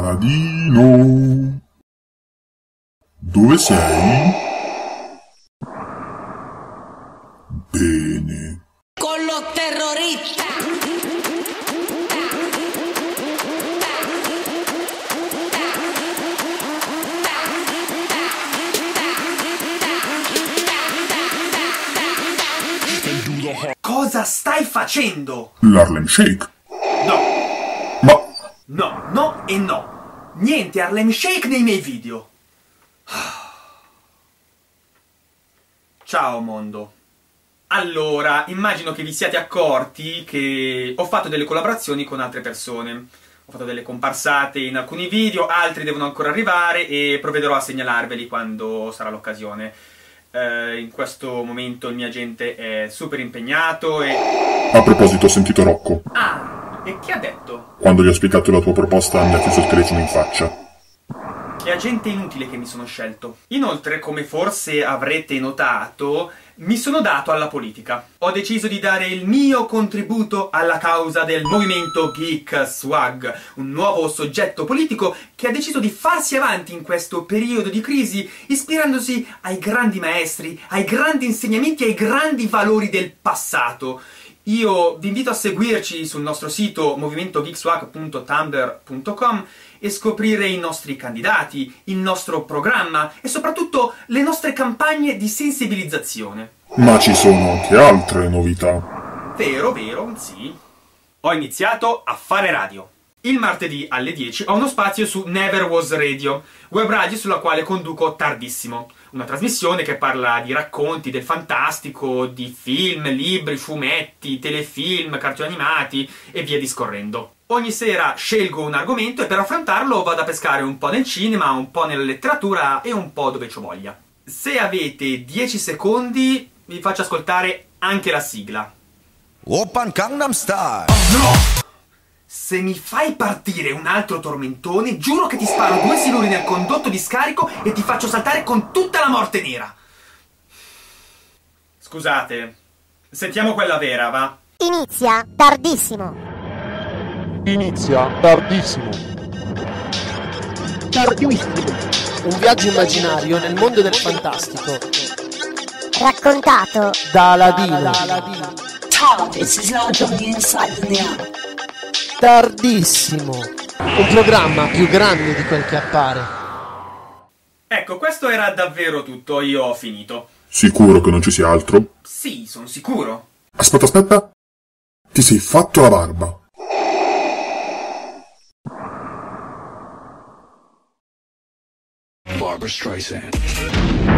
Paladino, dove sei? Bene. Con los terroristas. Cosa stai facendo? L'Harlem Shake. No, Ma no, no e no. Niente Harlem Shake nei miei video. Ciao mondo. Allora, immagino che vi siate accorti che ho fatto delle collaborazioni con altre persone. Ho fatto delle comparsate in alcuni video, altri devono ancora arrivare e provvederò a segnalarveli quando sarà l'occasione. In questo momento il mio agente è super impegnato e... a proposito, ho sentito Rocco. Ah, e che ha detto? Quando gli ho spiegato la tua proposta mi ha chiuso il telefono in faccia. Che agente inutile che mi sono scelto. Inoltre, come forse avrete notato, mi sono dato alla politica. Ho deciso di dare il mio contributo alla causa del movimento Geek Swag, un nuovo soggetto politico che ha deciso di farsi avanti in questo periodo di crisi, ispirandosi ai grandi maestri, ai grandi insegnamenti e ai grandi valori del passato. Io vi invito a seguirci sul nostro sito movimentogeekswag.tumblr.com e scoprire i nostri candidati, il nostro programma e soprattutto le nostre campagne di sensibilizzazione. Ma ci sono anche altre novità. Vero, vero, sì. Ho iniziato a fare radio. Il martedì alle 10 ho uno spazio su Never Was Radio, web radio sulla quale conduco Tardissimo, una trasmissione che parla di racconti del fantastico, di film, libri, fumetti, telefilm, cartoni animati e via discorrendo. Ogni sera scelgo un argomento e per affrontarlo vado a pescare un po' nel cinema, un po' nella letteratura e un po' dove c'ho voglia. Se avete 10 secondi vi faccio ascoltare anche la sigla. Oppan Gangnam Style. No! Se mi fai partire un altro tormentone, giuro che ti sparo 2 siluri nel condotto di scarico e ti faccio saltare con tutta la morte nera. Scusate, sentiamo quella vera, va? Inizia tardissimo. Inizia tardissimo. Tardissimo. Un viaggio immaginario nel mondo del fantastico. Raccontato Da Aladino. TARDIS is larger on the inside than the outer. Tardissimo. Un programma più grande di quel che appare. Ecco, questo era davvero tutto, io ho finito. Sicuro che non ci sia altro? Sì, sono sicuro. Aspetta, aspetta. Ti sei fatto la barba. Barbra Streisand.